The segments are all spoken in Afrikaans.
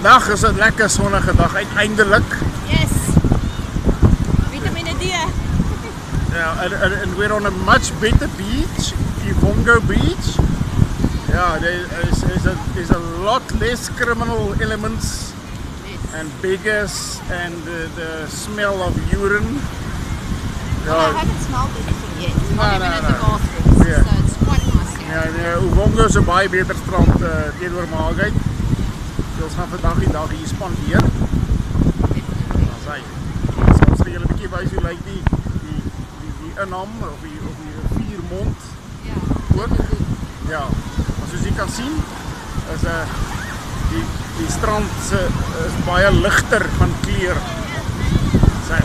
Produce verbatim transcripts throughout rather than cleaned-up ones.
Vandaag is een lekker zonnige dag, uiteindelijk. Yes. Vitamine D. Yeah, and, and, and we're on a much better beach, Uvongo Beach. Yeah, there is, is, a, is a lot less criminal elements Yes. and beggars and the, the smell of urine. Well, I haven't smelled anything yet. No, Not even no, at no. the bathrooms. Yeah. So it's quite nice here. Ja, Uvongo is een baie beter strand uh, teenoor Maagheid. Ons gaan vandag die dag hier spandeer. Dan sê, sal ons vir julle 'n bietjie wys hoe lyk die die die die inham of die of die riviermond. Ja. Ook. Ja. Maar soos jy kan sien is 'n uh, die die strand se is baie ligter van kleur. Sê.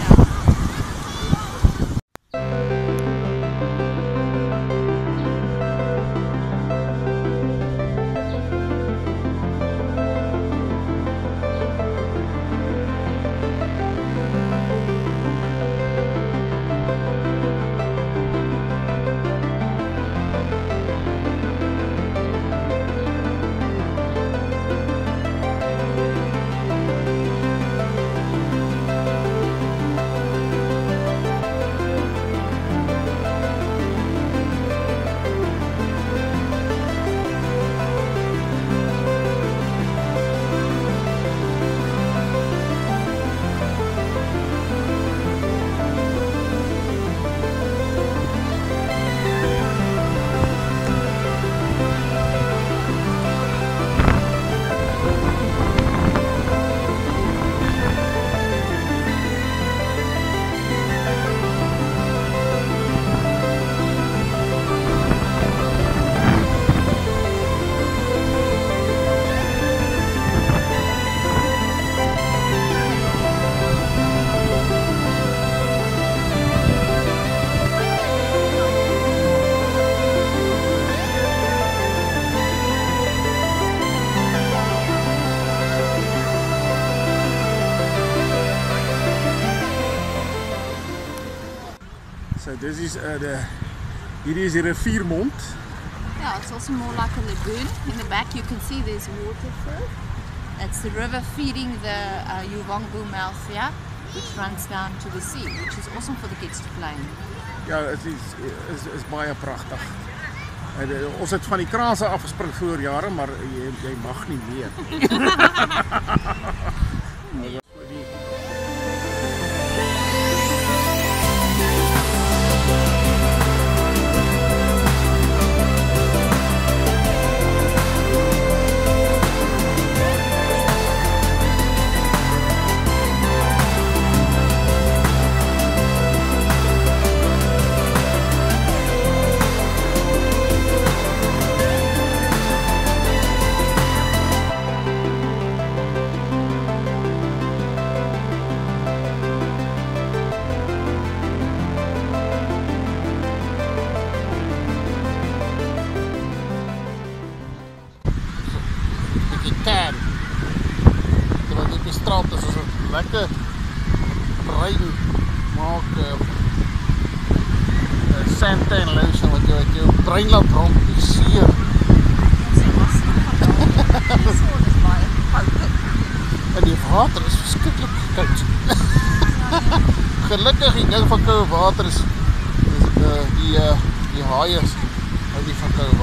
So this is uh, the hierdie is die riviermond. Yeah, it's also more like a lagoon. In the back you can see there's waterfall. That's the river feeding the uh, Uvongo mouth here, which runs down to the sea, which is awesome for the kids to play in. Ja, dit is is is baie pragtig. En, uh, ons het van die kraanse afgespring voor jare, maar jy jy mag nie meer. Tan. Terwyl dit op die strand is, is het lekker bruin maak uh, uh, sandtan lotion wat jou, wat jou bruin laat brand op die see. En die water is verskriklik koud. Gelukkig die ding van koue water is, is uh, die, uh, die haaiers hou nie van koue